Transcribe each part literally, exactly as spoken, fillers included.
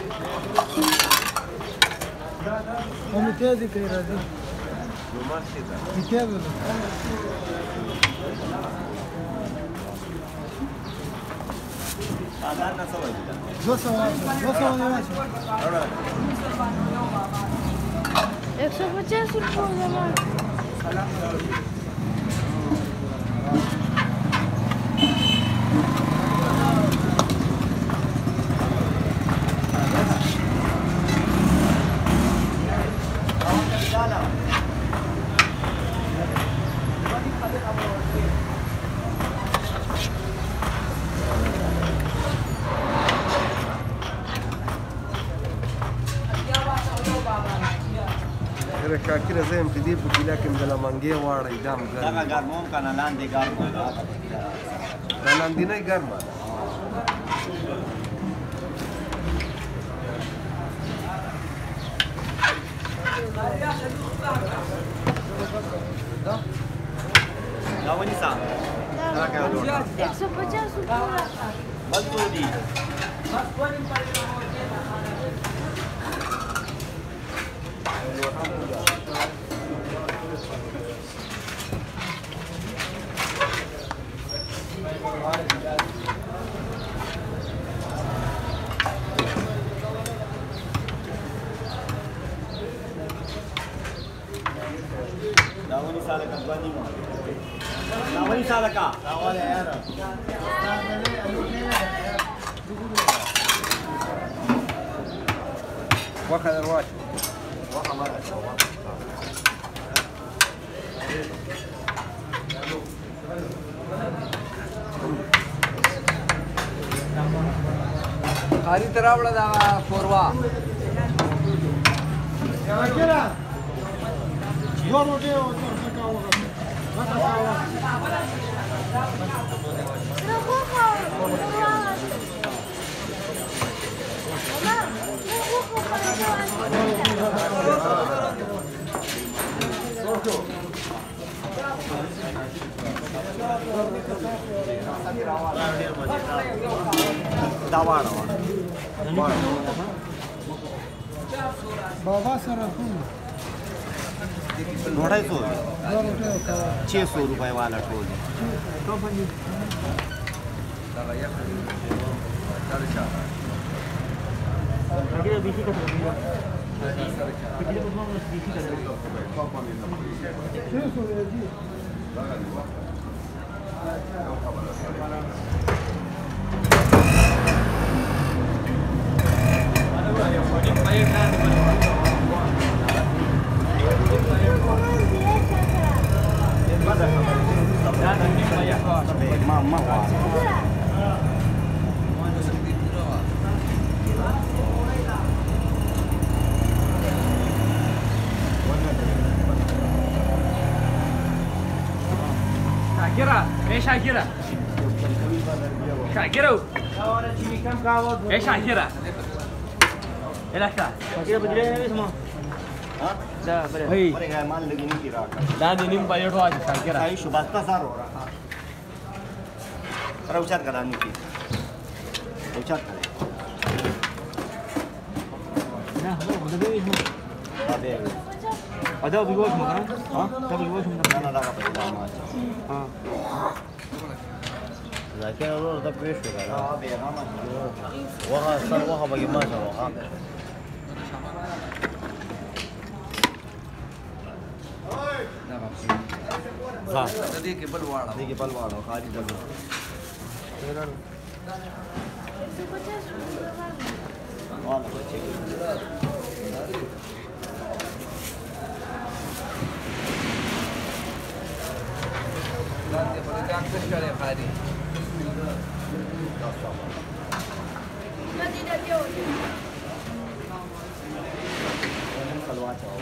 هم تيزي كي راضي كتاب साधारण सवय दिला दो सौ दो सौ एक सौ पचास रुपये شاکر زه هم چې دې په کیله کې د لمنګې واړی دام ګرم دغه ګرمو هم که نه لاندې ګرمه ده دا لاندینۍ ګرمه دا ونیسه एक सौ पचास रुपये بس څو دي Dawani sala ka bani mo. Dawani sala ka. Dawali yara. واخد الواش Waka mara sawa. خاري تراوړه دا فوروا شاکر دو روټي او څرکا وګه Da واړه بابا سره کوم ढोढाई सौ دو روټي او کا छह सौ रुपए वाला toll تو باندې Akhirnya bisi kata dia. Kita pun mau bisi kata. छह सौ دی ما ما هو Shakira, eh Shakira. Shakira. Eh Shakira. Elaka. Shakira berdiri ni semua. हाँ Hei, अरे यार मान लगी नहीं गिरा कर dah ni ni bayar tu aja Shakira. आई शुभस्ता सार हो रहा अरे उचार करा नहीं की उचार करे Nah, ada beli semua. अबे Ada beli semua kan? Hah? Ada beli semua. ना ना लगा पड़ेगा माच हाँ. لكن الأول ده بيش ولا اه بيغامر وها صار وها بقي ما شاء الله ها دې کې بل واړه دي بل واړو خالي دغه والا بچي دا دې په دې اکثر شړې خاري خلوا چاو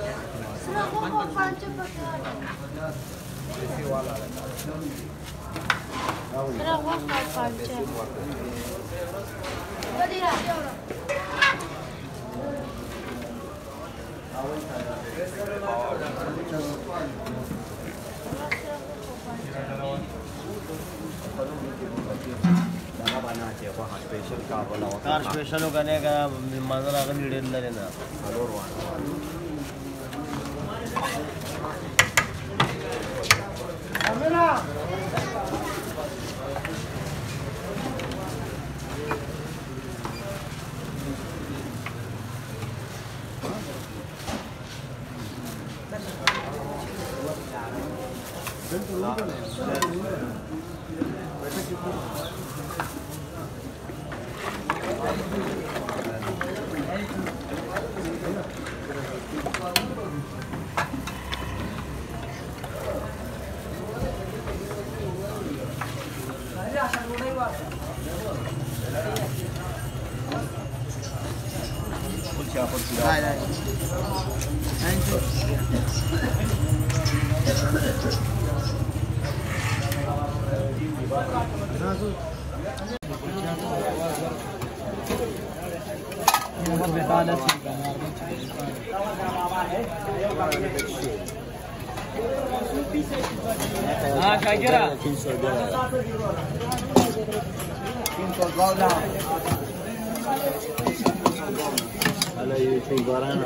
Era guapa pancha. Jangan banyak aja, Pak. Special का बोला कार स्पेशल होगाने का मंजर आगे नीडे लरे ना अलवर वाला Camila! Đây đây. Anh chị. Muhammad betala sih Ah, Syakira. तीन सौ बावन. Ala YouTube barana.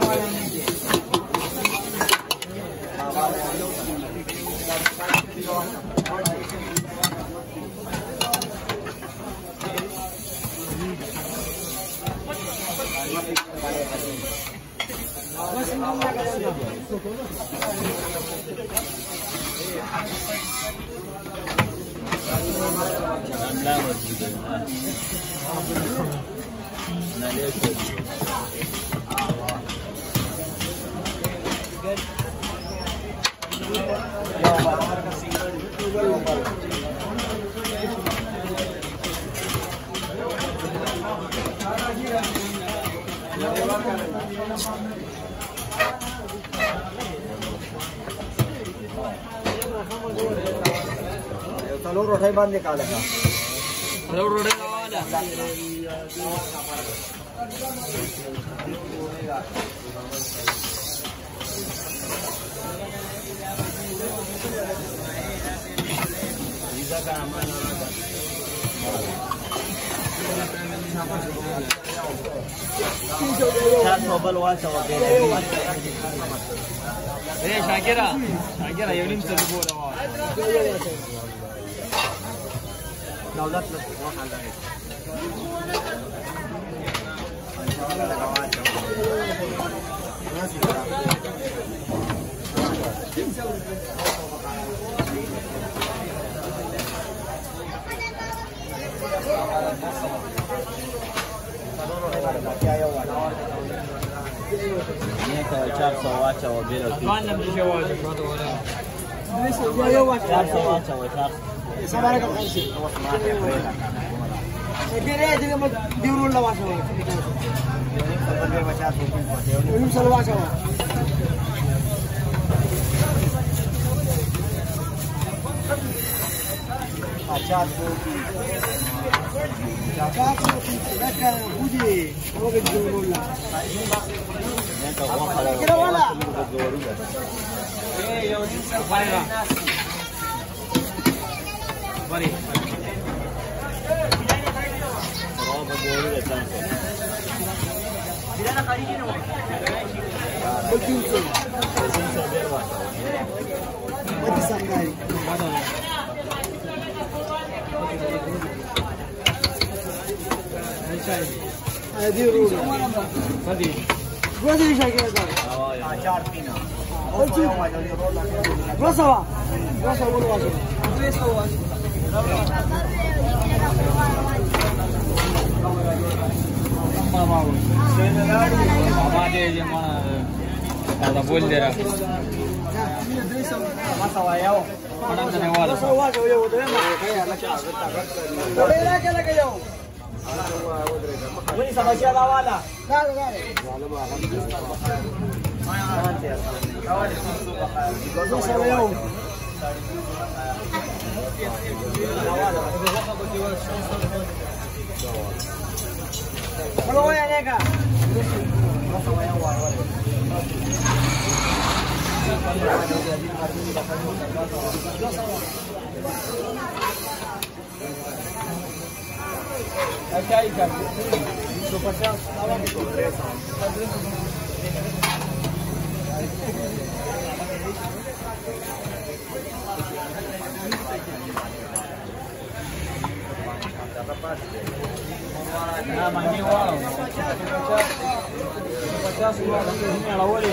Telur rotai banding kalah. Telur rotai kalah. Eh, Syakira, Syakira, yang ini bisa dibuat awal. Daulat lah, mahal dah. Ini kalau चार सौ वाचा वो बेलो. Mana bisa wacha? चार सौ वाचा वो चार. Samara ka kasi. Dire dire mo diurul la wacha. Ini kalau wacha tu pun. Ini selalu wacha. Acha tu. Acha tu. Dah budi. Kau ke diurul la. Kira wala. Eh, yo ni sampai lah. Mari. Oh, bagus betul. Bila nak kali ni no. Betul tu. Betul berwa. Betul sangai. Mana? Aisyah. Adi road. Adi. Gua jadi Syakira dah. Oh, ya. Ajar pina. Oh, tu. Berapa? Berapa boleh masuk? Dua sawa. Mama, mama dia je mana? Ada boleh dia. Masa wayau. Mana sana wala? Masa wayau je betul kan? Kaya nak cakap tak. Boleh lah kalau kaya. Ini sama siapa wala? Dah, dah. Wala bah. Mana? Kawan itu. Masa wayau. Kalau yang ni kan? अच्छा ही चाहिए दो पचास nah mangi wow pecah pecah semua ini ala wali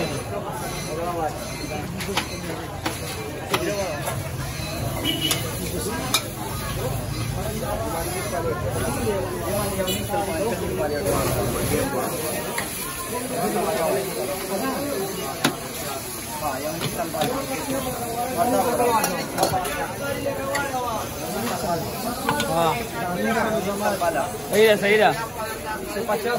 Wah, सही है सही है पचास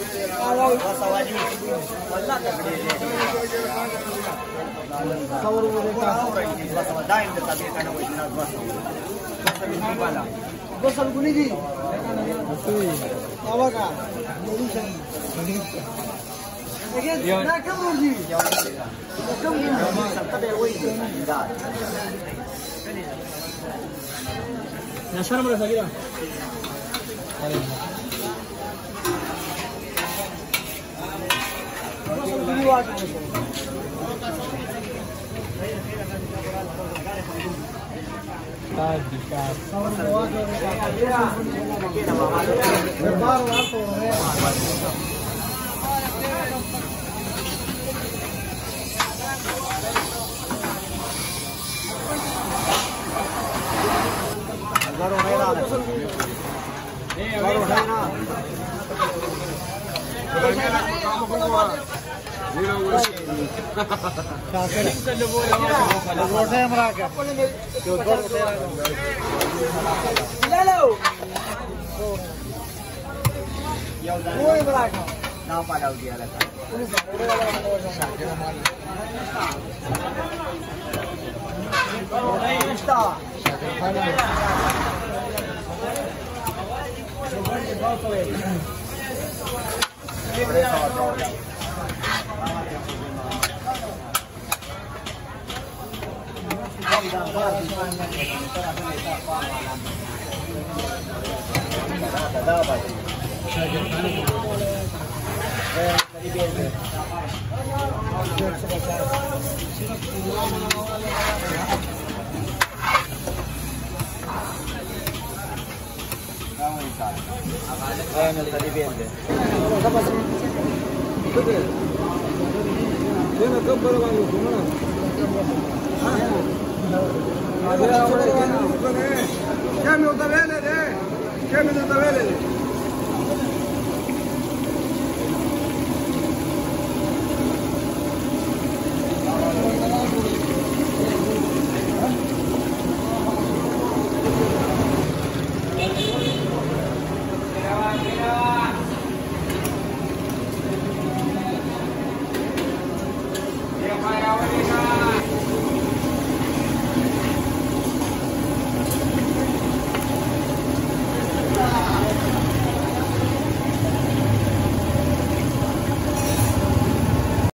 Nasaan mo na sa gila? Baru merah. Eh, baru merah. Baru merah kamu keluar. Zero urus. Sering saja boleh. Baru saya meraka. Jodoh saya. Hello. Ya udah. Woi meraka. Nama pada dia lah. Stop. Ayan ang talibende. Tapos ito din. Yan ang kampara man ko na. Ah. Agora agora kan. Kami utabele de. Kami utabele de.